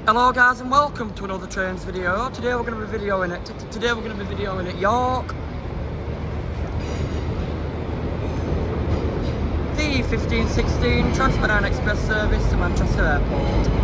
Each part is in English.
Hello guys and welcome to another trains video. Today we're going to be videoing at York. The 1516 TransPennine Express service to Manchester Airport.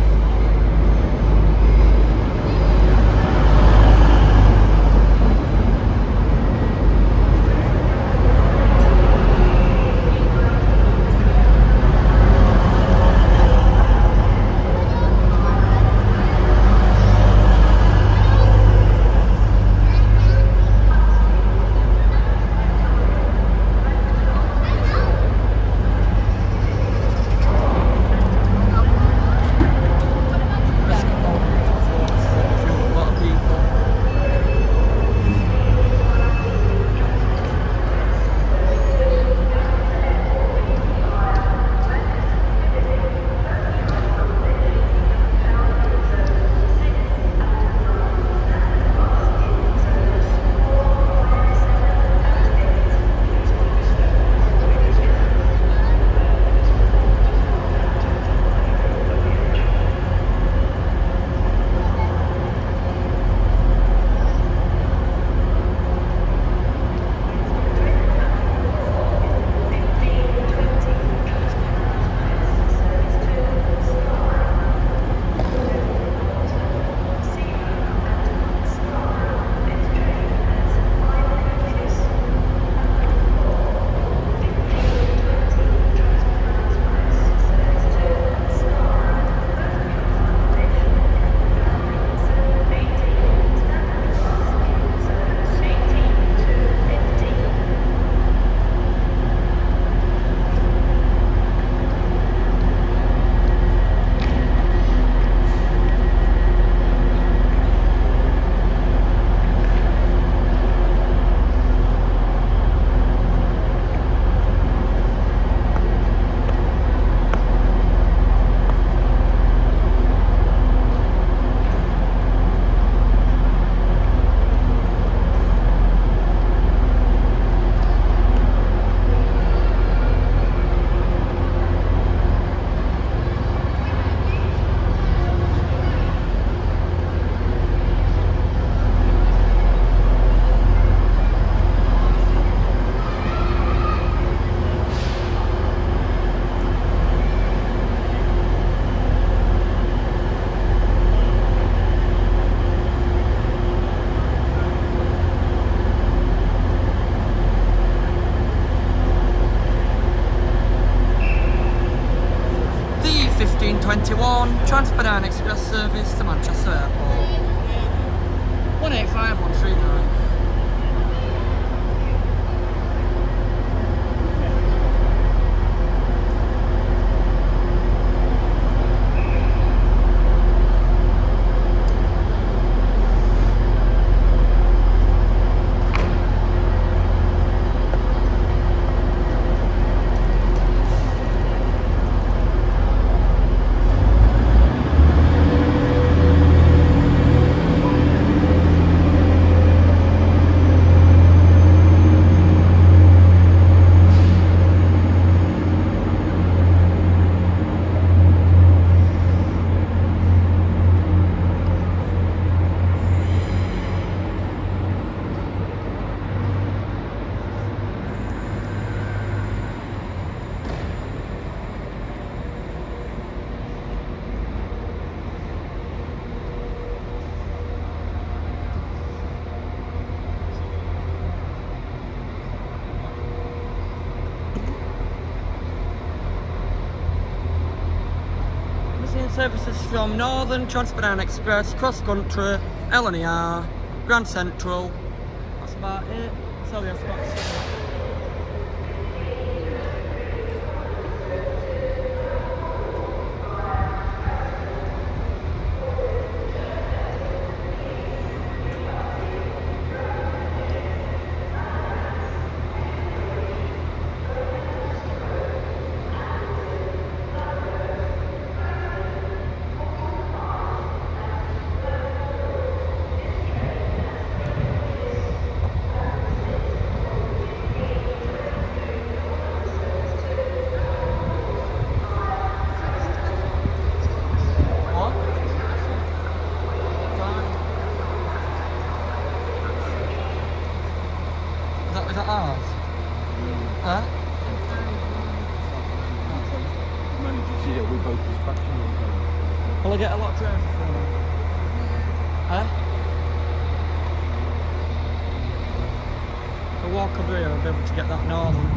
The 1521 TransPennine Express service to Manchester Airport. 185139. Services from Northern TransPennine Express, Cross Country, LNER, Grand Central. That's about it. Sorry, I forgot to say. Will I get a lot of trains for them? Huh? If I walk over here, I'll be able to get that Northern.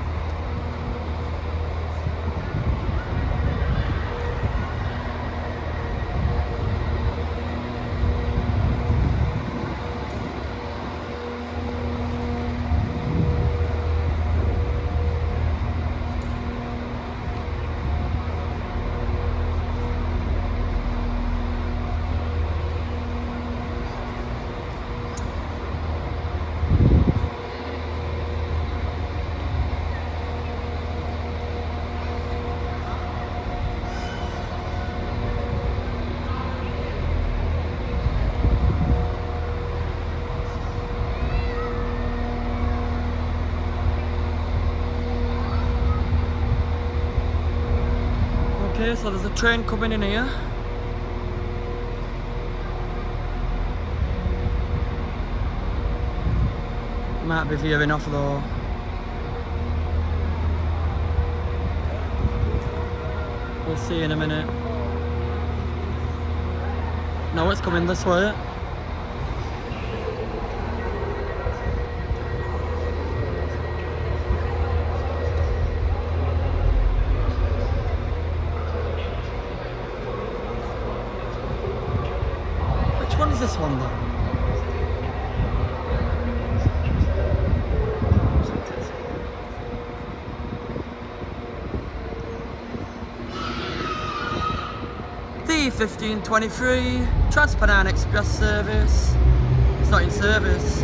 Okay, so there's a train coming in here. Might be veering off though. We'll see in a minute. No, it's coming this way. Which one is this one though? The 1523 Trans-Pennine Express service. It's not in service.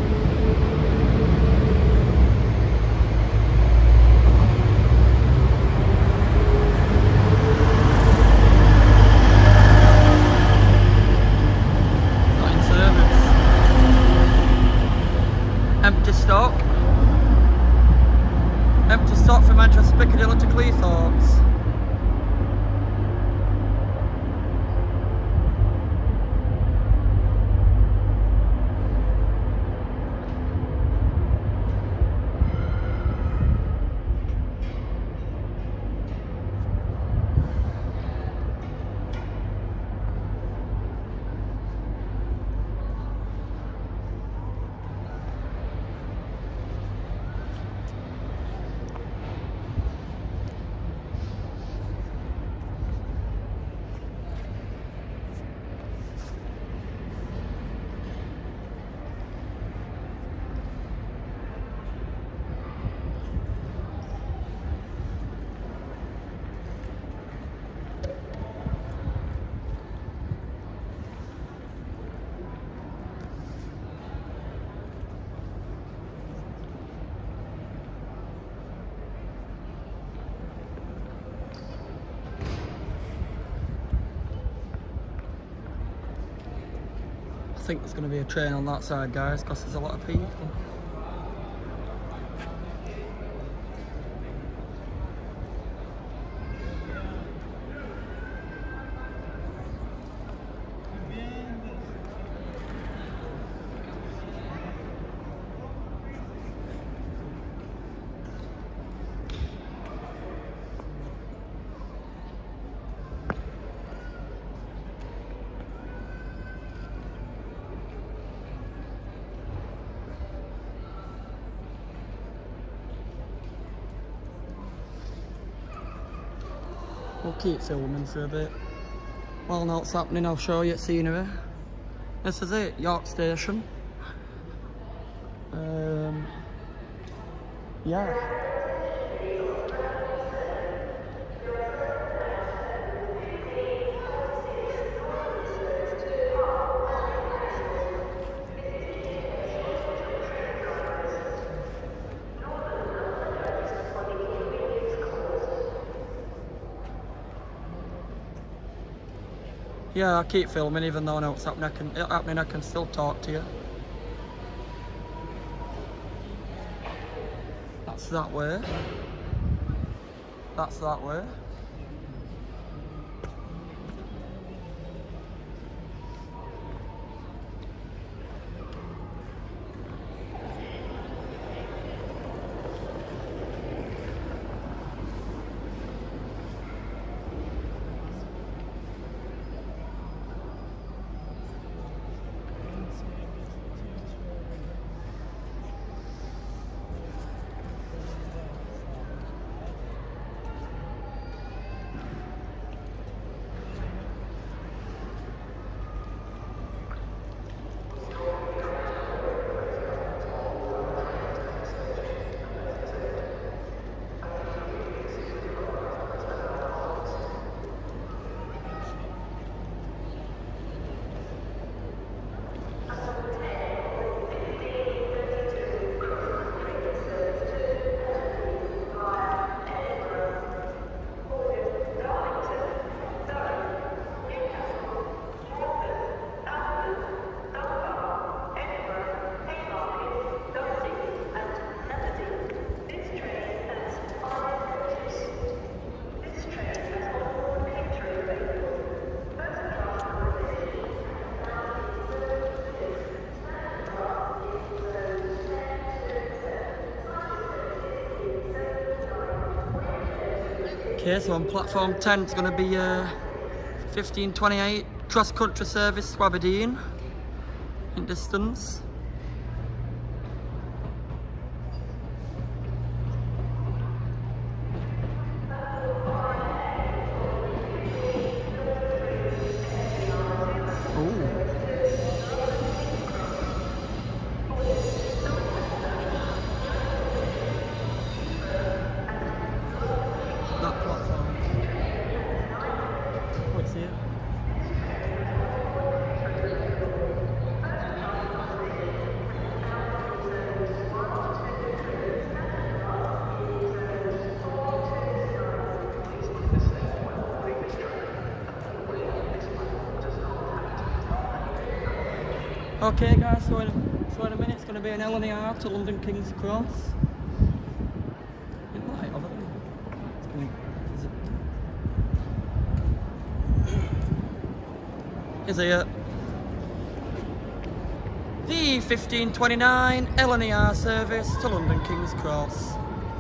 Empty stock. Empty stock from Manchester Piccadilly to Cleethorpes. I think there's going to be a train on that side, guys, because there's a lot of people. We'll keep filming for a bit. While that's happening, I'll show you scenery. This is it, York Station. Yeah. Yeah, I keep filming even though I know what's happening. I can still talk to you. That's that way. That's that way. Okay, so on platform 10 it's going to be 1528 cross-country service to Aberdeen in distance. Okay guys, so in a minute it's going to be an LNER to London King's Cross. Light over there. Is it? The 1529 LNER service to London King's Cross.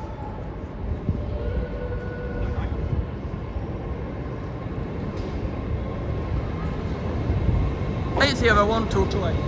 It's here a 1228.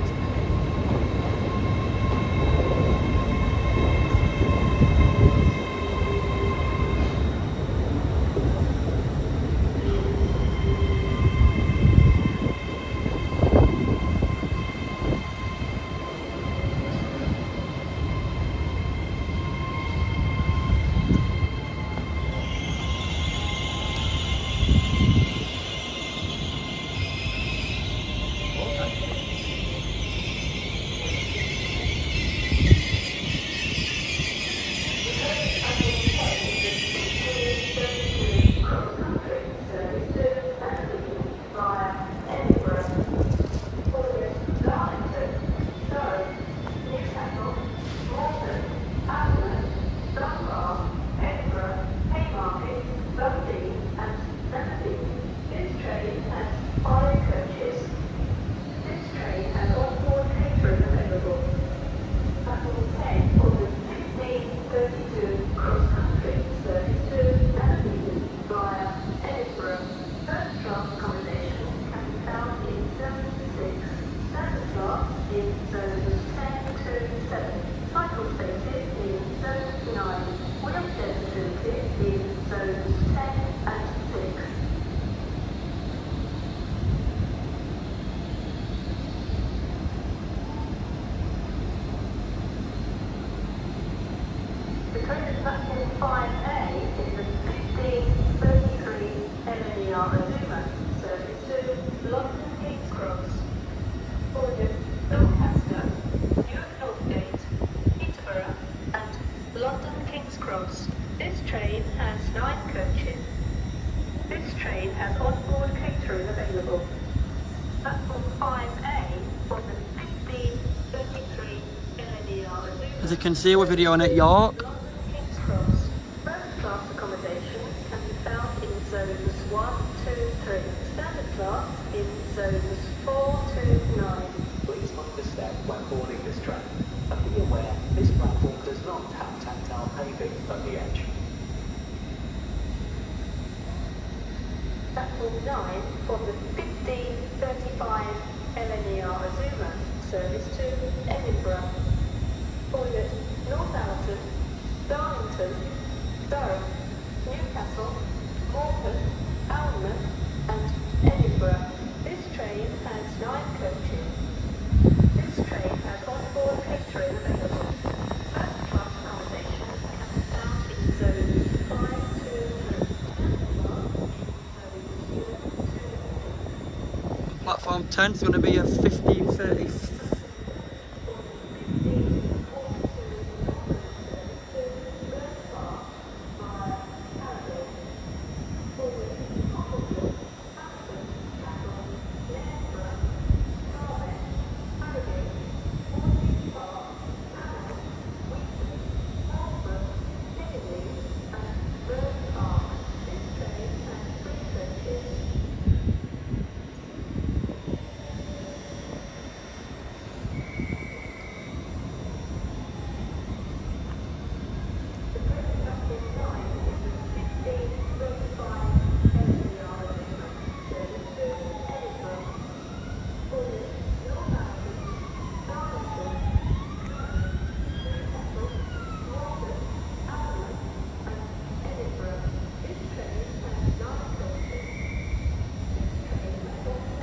Platform 5A is the 1533 LNER Azuma service to London King's Cross, Croydon, Doncaster, Newark Northgate, Peterborough and London King's Cross. This train has 9 coaches. This train has onboard catering available. Platform 5A for the 1533 LNER Azuma. As you can see, we're videoing at York. Class in zones 4 to 9. Please understand when boarding this train, and be aware this platform does not have tactile paving at the edge. Platform 9 for the 1535 LNER Azuma service to Edinburgh, Hoylet, Northallerton, Darlington, Durham, Newcastle, Morpeth, Alnmouth and Edinburgh. This train has 9 coaches. This train has onboard catering available. First class accommodation can be found in zones 5 to 9. Platform 10 is going to be a 1530.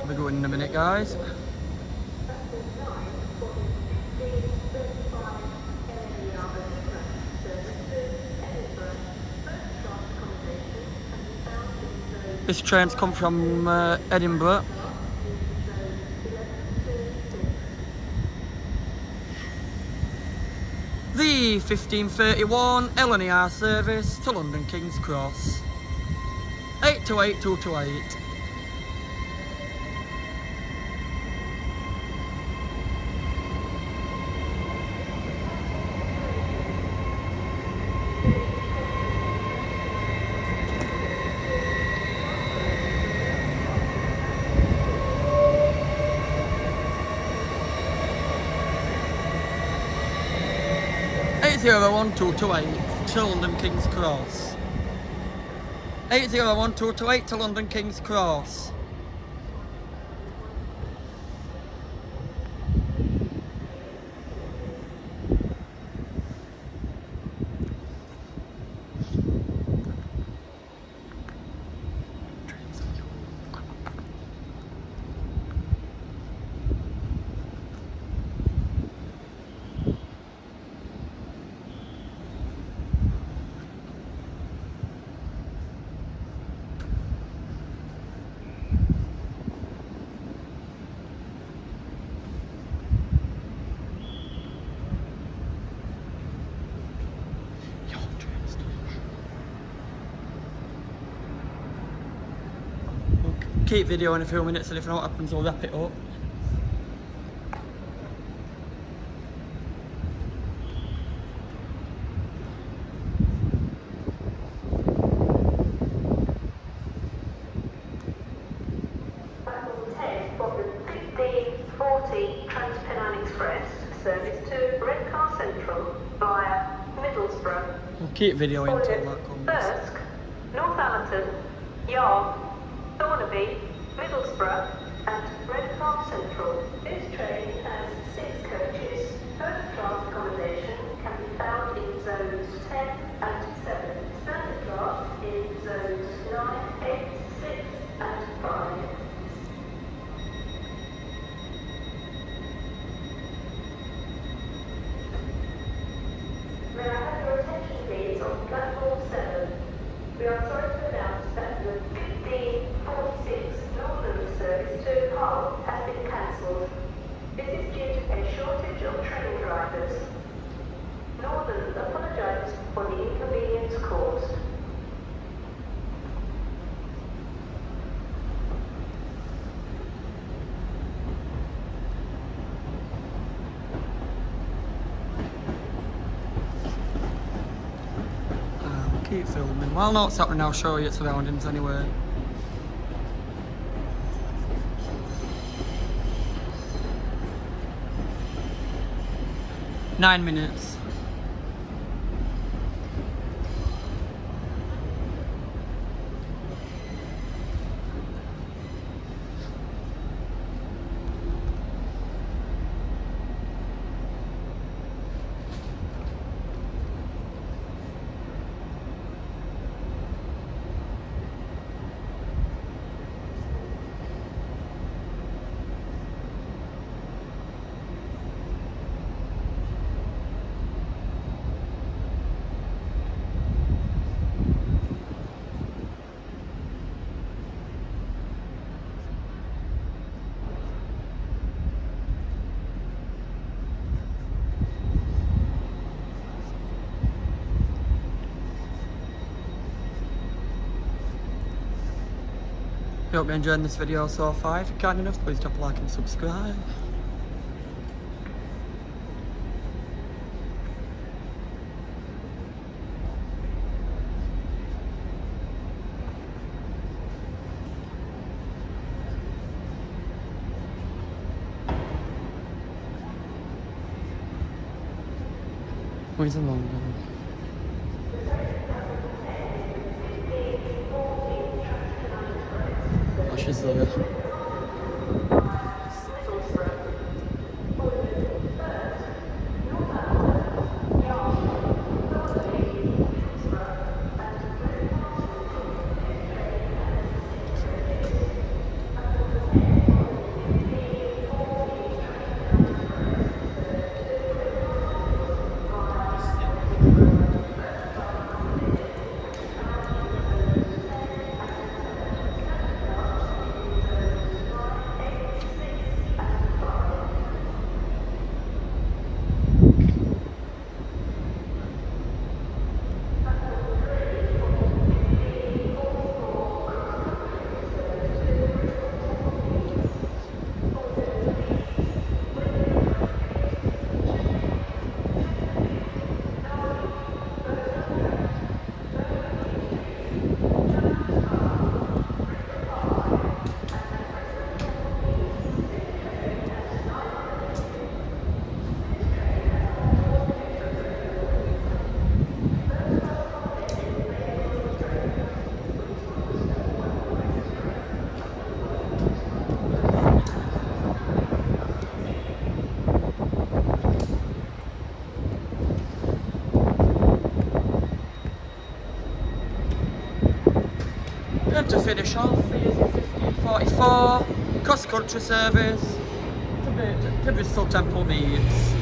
I'll be going in a minute, guys. This train's come from Edinburgh. The 1531 LNER service to London King's Cross. 828 228. Zero 1 2 2 8 to London King's Cross. 801 228 to London King's Cross. Keep video in a few minutes, and if not happens, we'll wrap it up. Platform 10 from the 1540 Trans-Pennine Express service to Redcar Central via Middlesbrough. We'll keep video in until that comes. Thirsk, Northallerton, Yarm, Thornaby, Middlesbrough and Redcar Central. This train has 6 coaches. First class accommodation can be found in zones 10 and 7. Standard class in zones 9, 8, 6 and 5. May I have your attention please on platform 7. We are sorry to announce that the 1546 Northern service to Hull has been cancelled. This is due to a shortage of train drivers. Northern apologises for the inconvenience caused. Keep filming. Well, not happening, I'll show you its surroundings anyway. Nine minutes. I hope you're enjoying this video so far. If you're kind enough, please drop a like and subscribe. Where's the London? Oh, she's there. And to finish off, here's your 1544 cross-country service to Bristol Temple Meads.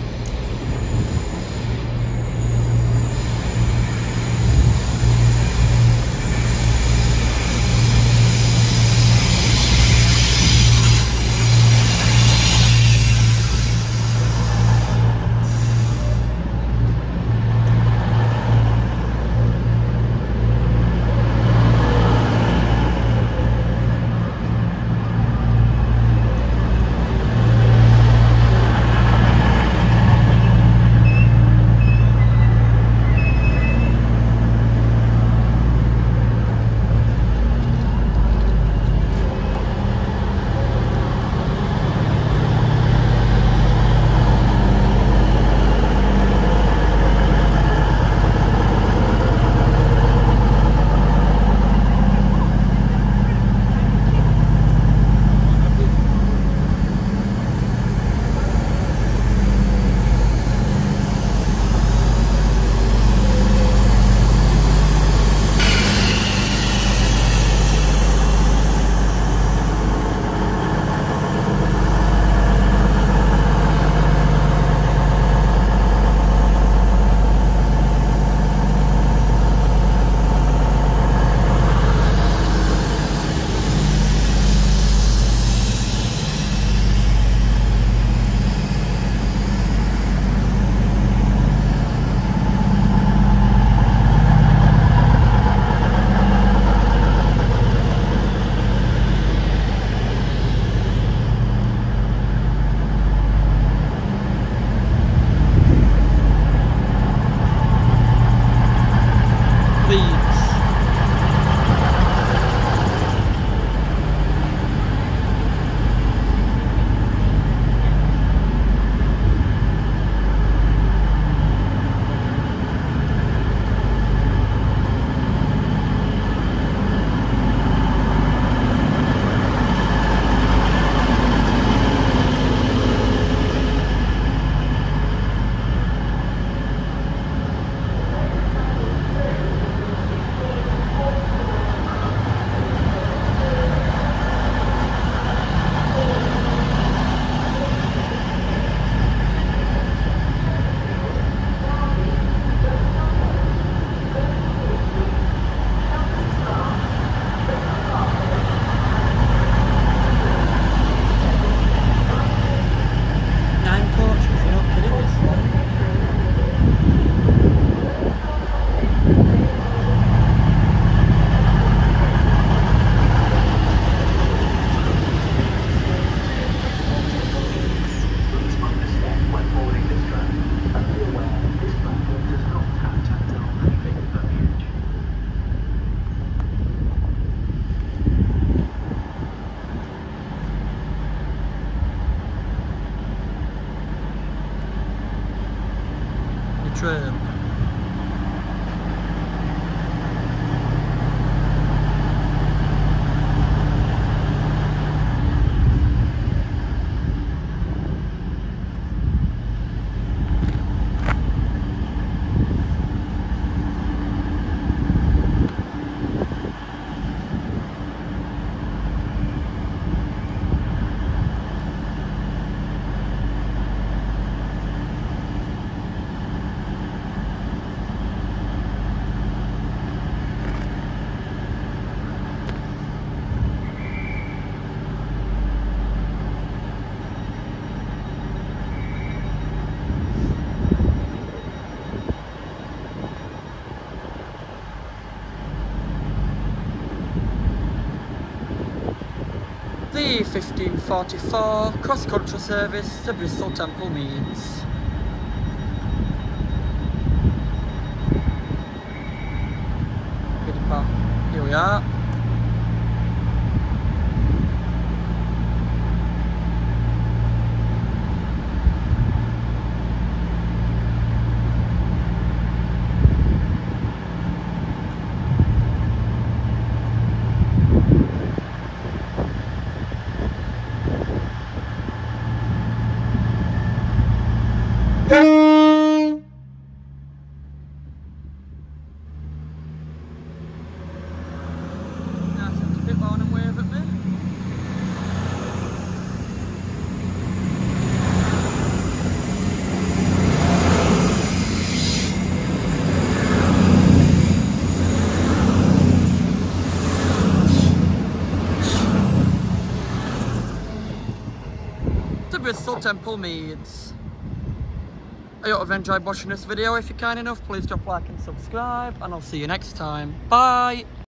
trail. The 1544 cross-country service to Bristol Temple Meads. Here we are. Bristol Temple Meads. I hope you've enjoyed watching this video. If you're kind enough, please drop a like and subscribe, and I'll see you next time. Bye!